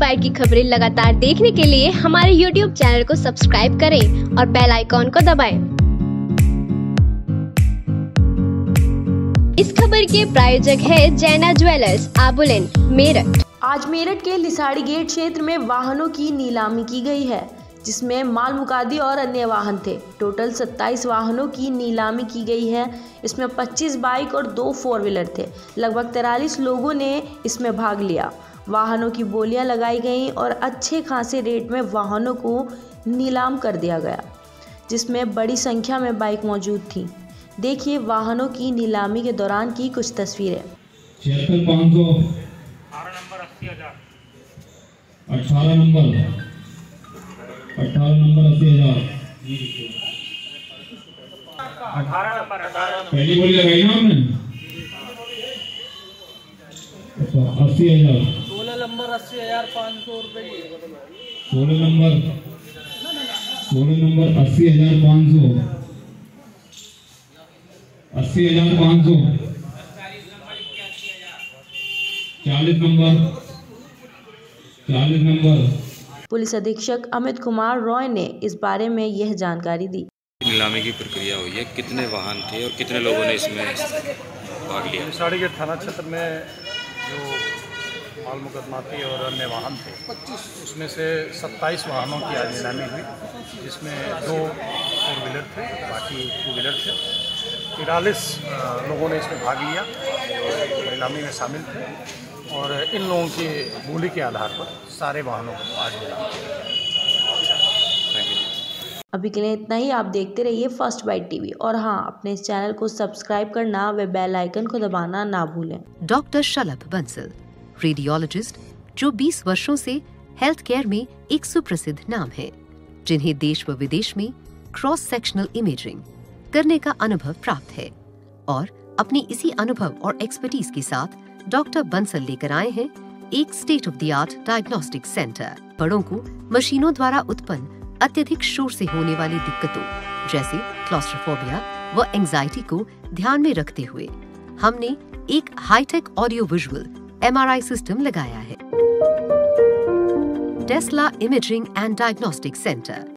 Bite की खबरें लगातार देखने के लिए हमारे YouTube चैनल को सब्सक्राइब करें और बेल आइकॉन को दबाएं। इस खबर के प्रायोजक है जैना ज्वेलर्स, आबुलेन, मेरठ। आज मेरठ के लिसाड़ी गेट क्षेत्र में वाहनों की नीलामी की गई है, जिसमें माल मुकादी और अन्य वाहन थे। टोटल 27 वाहनों की नीलामी की गई है। इसमें 25 बाइक और 2 4 व्हीलर थे। लगभग 43 लोगों ने इसमें भाग लिया। वाहनों की बोलियां लगाई गईं और अच्छे खासे रेट में वाहनों को नीलाम कर दिया गया, जिसमें बड़ी संख्या में बाइक मौजूद थी। देखिए वाहनों की नीलामी के दौरान की कुछ तस्वीरें। 76,500, 18 नंबर 80,000, 18 पहली बोली लगाई ना आपने। 80,000, 16 नंबर 80,500 रुपए की। 16 नंबर 80,500, 80,500, 40 नंबर। पुलिस अधीक्षक अमित कुमार रॉय ने इस बारे में यह जानकारी दी। नीलामी की प्रक्रिया हुई है, कितने वाहन थे और कितने लोगों ने इसमें भाग लिया? लिसाड़ी गेट थाना क्षेत्र में जो माल मुकदमाती और अन्य वाहन थे, उसमें से 27 वाहनों की आज नीलामी हुई, जिसमें 2 4 व्हीलर थे, बाकी 2 व्हीलर थे। 43 लोगों ने इसमें भाग लिया, नीलामी में शामिल थे और इन लोगों की बोली के आधार पर सारे वाहनों को आज मिला। अभी के लिए इतना ही। आप देखते रहिए फर्स्ट बाइट टीवी और हाँ, अपने इस चैनल को सब्सक्राइब करना व बेल आइकन को दबाना ना भूलें। डॉक्टर शलभ बंसल, रेडियोलॉजिस्ट जो 20 वर्षों से हेल्थ केयर में एक सुप्रसिद्ध नाम है, जिन्हें देश व विदेश में क्रॉस सेक्शनल इमेजिंग करने का अनुभव प्राप्त है और अपने इसी अनुभव और एक्सपर्टीज के साथ डॉक्टर बंसल लेकर आए हैं एक state of the art diagnostic centre. बड़ों को मशीनों द्वारा उत्पन्न अत्यधिक शोर से होने वाली दिक्कतों जैसे क्लॉस्ट्रोफोबिया व एंजाइटी को ध्यान में रखते हुए हमने एक hitech audio visual MRI system लगाया है। Tesla imaging and diagnostic centre.